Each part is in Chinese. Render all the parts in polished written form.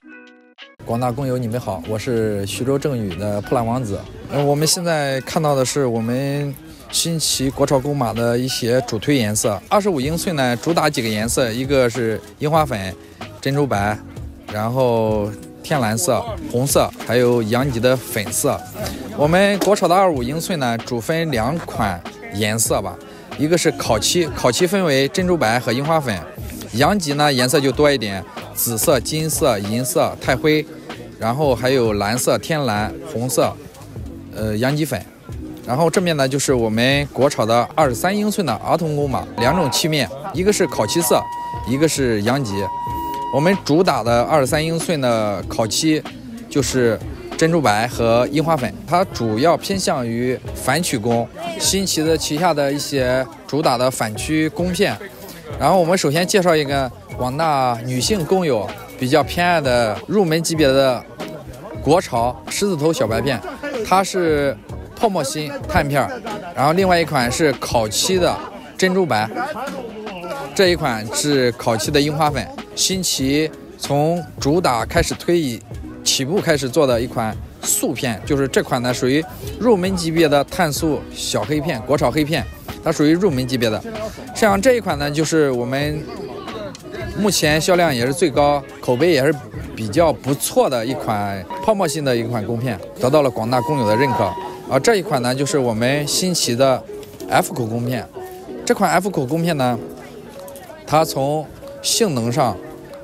广大工友，你们好，我是徐州正宇的破烂王子。我们现在看到的是我们新奇国潮公马的一些主推颜色。25英寸呢，主打几个颜色，一个是樱花粉、珍珠白，然后天蓝色、红色，还有阳极的粉色。我们国潮的25英寸呢，主分2款颜色吧，一个是烤漆，烤漆分为珍珠白和樱花粉。阳极呢颜色就多一点，紫色、金色、银色、钛灰，然后还有蓝色、天蓝、红色，阳极粉。然后正面呢就是我们国潮的23英寸的儿童公马，2种漆面，一个是烤漆色，一个是阳极。我们主打的23英寸的烤漆就是珍珠白和樱花粉，它主要偏向于反曲工，新奇的旗下的一些主打的反曲工片。然后我们首先介绍一个广大女性工友比较偏爱的入门级别的国潮狮子头小白片，它是泡沫芯碳片，然后另外一款是烤漆的珍珠白，这一款是烤漆的樱花粉。新奇从主打开始起步开始做的一款素片，就是这款呢属于入门级别的碳素小黑片，国潮黑片，它属于入门级别的。像这一款呢，就是我们目前销量也是最高，口碑也是比较不错的一款泡沫性的一款工片，得到了广大工友的认可。这一款呢，就是我们新奇的 F 口工片。这款 F 口工片呢，它从性能上，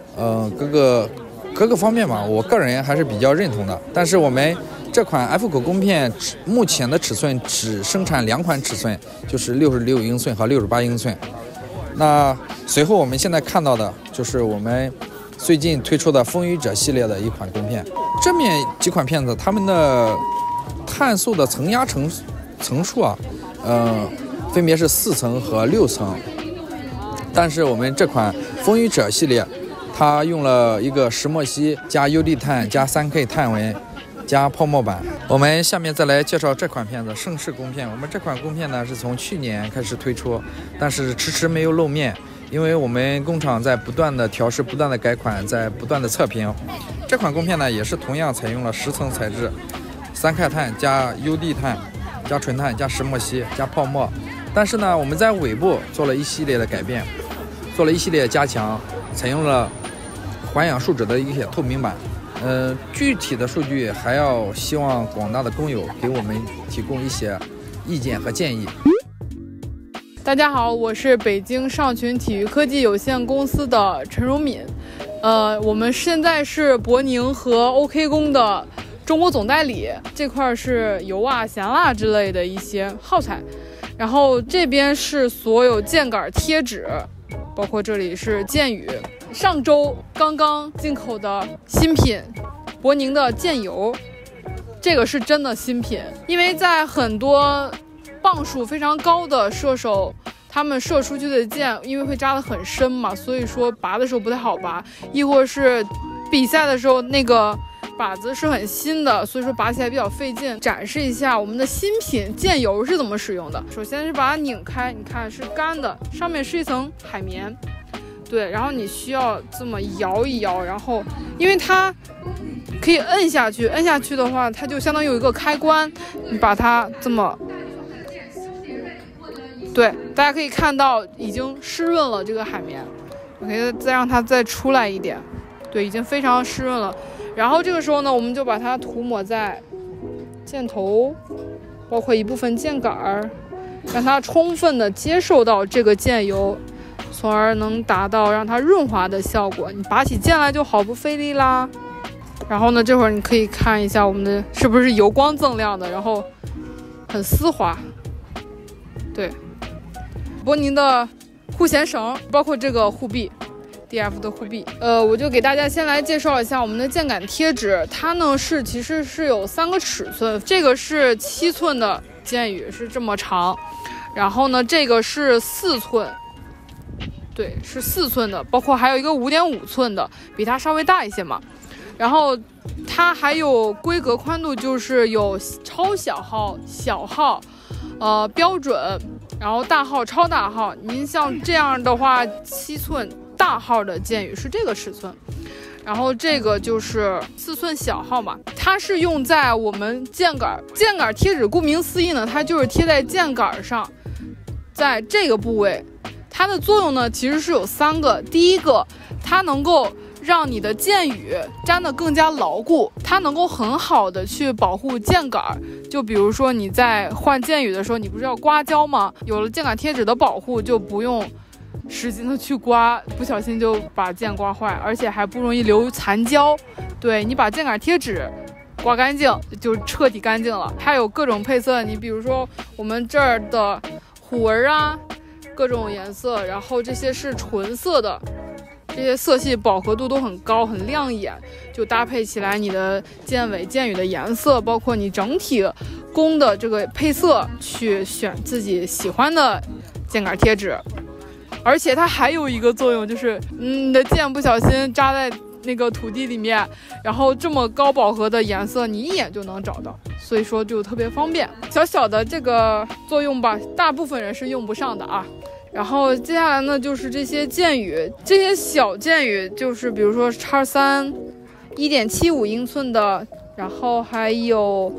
各个方面吧，我个人还是比较认同的。但是我们这款 F 口工片目前的尺寸只生产2款尺寸，就是66英寸和68英寸。那随后我们现在看到的就是我们最近推出的风雨者系列的一款工片。正面几款片子它们的碳素的层压层数分别是4层和6层。但是我们这款风雨者系列，它用了一个石墨烯加 UD 碳加 3K 碳纹加泡沫板。我们下面再来介绍这款片子盛世工片。我们这款工片呢是从去年开始推出，但是迟迟没有露面，因为我们工厂在不断的调试、不断的改款，在不断的测评。这款工片呢也是同样采用了10层材质，3K 碳加 UD 碳加纯碳加石墨烯加泡沫。但是呢我们在尾部做了一系列的改变，做了一系列加强，采用了环氧树脂的一些透明板。具体的数据还要希望广大的工友给我们提供一些意见和建议。 大家好，我是北京上群体育科技有限公司的陈荣敏。我们现在是博宁和 OK 工的中国总代理，这块是油啊、咸蜡之类的一些耗材。然后这边是所有键杆贴纸，包括这里是剑雨。上周刚刚进口的新品，博宁的剑油，这个是真的新品。因为在很多磅数非常高的射手，他们射出去的箭因为会扎得很深嘛，所以说拔的时候不太好拔，亦或是比赛的时候那个靶子是很新的，所以说拔起来比较费劲。展示一下我们的新品剑油是怎么使用的。首先是把它拧开，你看是干的，上面是一层海绵，对，然后你需要这么摇一摇，然后因为它可以摁下去，摁下去的话它就相当于有一个开关，你把它这么，对，大家可以看到已经湿润了这个海绵，我可以再让它再出来一点，对，已经非常湿润了。然后这个时候呢，我们就把它涂抹在箭头，包括一部分箭杆，让它充分的接受到这个箭油，从而能达到让它润滑的效果。你拔起剑来就毫不费力啦。然后呢，这会儿你可以看一下我们的是不是油光锃亮的，然后很丝滑。对，博宁的护弦绳，包括这个护臂。DF 的护臂，我就给大家先来介绍一下我们的键杆贴纸，它呢其实是有3个尺寸，这个是7寸的剑雨，是这么长，然后呢这个是4寸，对，是4寸的，包括还有一个5.5寸的，比它稍微大一些嘛。然后它还有规格宽度，就是有超小号、小号，标准，然后大号、超大号。您像这样的话，7寸。大号的剑雨是这个尺寸， 然后这个就是4寸小号嘛，它是用在我们键杆贴纸，顾名思义呢，它就是贴在键杆上，在这个部位，它的作用呢其实是有3个。第一个，它能够让你的键羽粘得更加牢固，它能够很好的去保护键杆。就比如说你在换键羽的时候，你不是要刮胶吗？有了键杆贴纸的保护，就不用使劲的去刮，不小心就把键刮坏，而且还不容易留残胶。对，你把键杆贴纸刮干净就彻底干净了。还有各种配色，你比如说我们这儿的虎纹啊，各种颜色，然后这些是纯色的，这些色系饱和度都很高，很亮眼，就搭配起来你的键尾键羽的颜色，包括你整体弓的这个配色，去选自己喜欢的键杆贴纸。而且它还有一个作用，就是你的键不小心扎在那个土地里面，然后这么高饱和的颜色你一眼就能找到，所以说就特别方便。小小的这个作用吧，大部分人是用不上的啊。然后接下来呢，就是这些键羽，这些小键羽，就是比如说X3 1.75英寸的，然后还有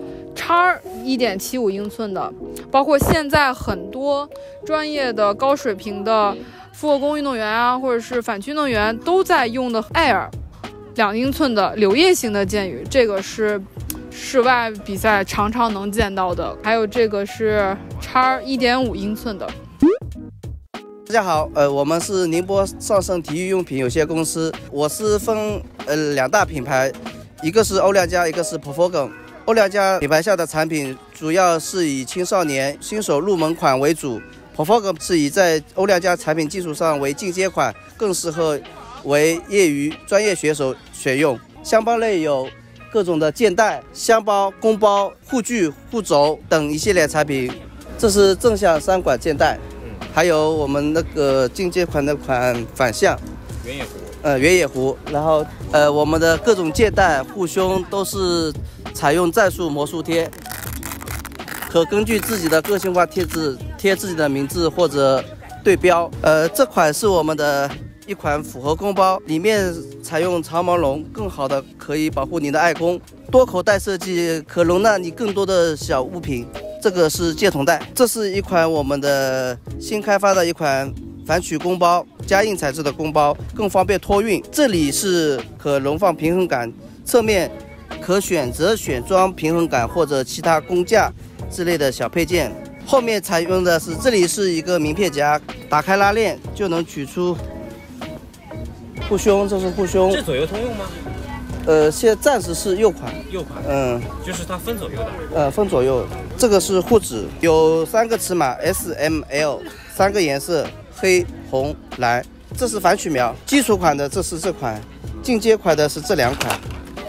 X1.75英寸的，包括现在很多专业的高水平的复合弓运动员啊，或者是反曲运动员都在用的Air 2英寸的柳叶型的键羽，这个是室外比赛常常能见到的。还有这个是X1.5英寸的。 大家好，我们是宁波上盛体育用品有限公司，我是分2大品牌，一个是欧良家，一个是 Perforgum。欧良家品牌下的产品主要是以青少年新手入门款为主 ，Perforgum 是以在欧良家产品基础上为进阶款，更适合为业余专业选手选用。箱包类有各种的键带、箱包、弓包、护具、护肘等一系列产品。这是正向3管键带。还有我们那个进阶款的反向原野狐，然后我们的各种键带、护胸都是采用战术魔术贴，可根据自己的个性化贴纸贴自己的名字或者对标。这款是我们的一款复合弓包，里面采用长毛绒，更好的可以保护你的爱弓。多口袋设计，可容纳你更多的小物品。这个是箭筒袋，这是一款我们的新开发的一款反曲弓包，加硬材质的弓包，更方便托运。这里是可容放平衡杆，侧面可选择选装平衡杆或者其他弓架之类的小配件。后面采用的是，这里是一个名片夹，打开拉链就能取出护胸，这是护胸。 是左右通用吗？ 现在暂时是右款， 就是它分左右的。 分左右。这个是护指，有3个尺码 S、M、L，3个颜色，黑、红、蓝。这是反曲苗，基础款的这是这款，进阶款的是这2款。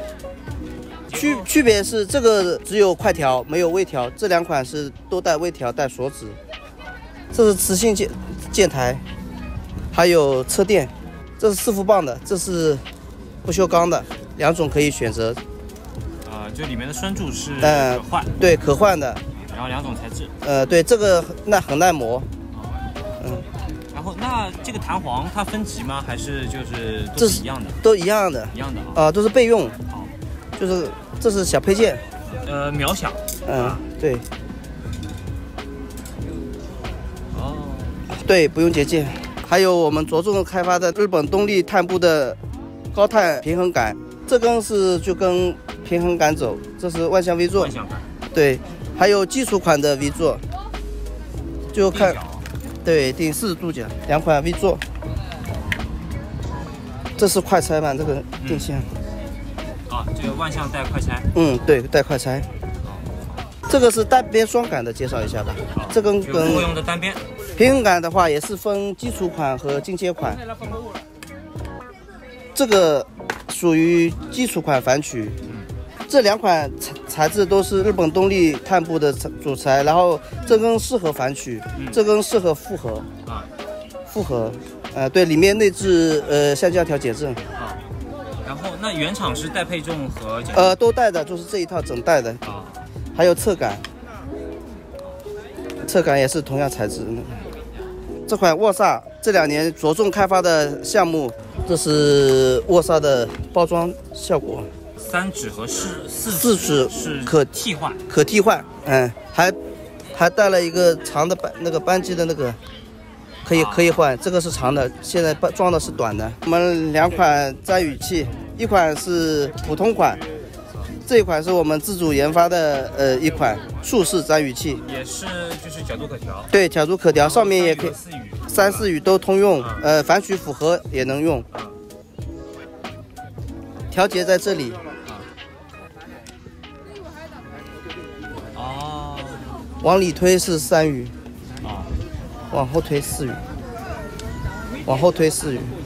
区别是这个只有快条没有微条，这2款是都带微条带锁指。这是磁性键台，还有车垫。这是4副棒的，这是不锈钢的，2种可以选择。 就里面的栓柱是可换， 对，可换的。 然后2种材质。 对，这个很耐磨。 然后那这个弹簧它分级吗？还是就是都是一样的？ 都一样的。 一样的啊。 都是备用。就是这是小配件。 秒小。 对。对，不用结界。还有我们着重开发的日本东丽碳布的高碳平衡杆，这根是就跟平衡杆走，这是万向 V 座。 万向杆。 对，还有基础款的 V 座，就看。对，定40度角，2款 V 座。这是快拆版，这个定向。 这个万向带快拆。 对，带快拆。这个是单边双杆的，介绍一下吧。这根跟作用的单边。 平衡杆的话也是分基础款和进阶款。这个属于基础款反曲。这2款材质都是日本东丽碳布的主材，然后这根适合反曲，这根适合复合。复合，对，里面内置橡胶条减震。 然后那原厂是带配重和都带的，就是这一套整带的。还有侧杆，侧杆也是同样材质。 这款沃萨这2年着重开发的项目，这是沃萨的包装效果。 3指和 4指是可替换， 还带了一个长的扳机的那个，可以换，这个是长的，现在装的是短的。我们2款摘羽器，一款是普通款，这一款是我们自主研发的一款竖式摘羽器， 也是就是角度可调。 对，角度可调，上面也可以 3、4 3、4语都通用，反曲复合也能用。调节在这里。 哦。 往里推是3语， 啊， 往后推4语，往后推4语。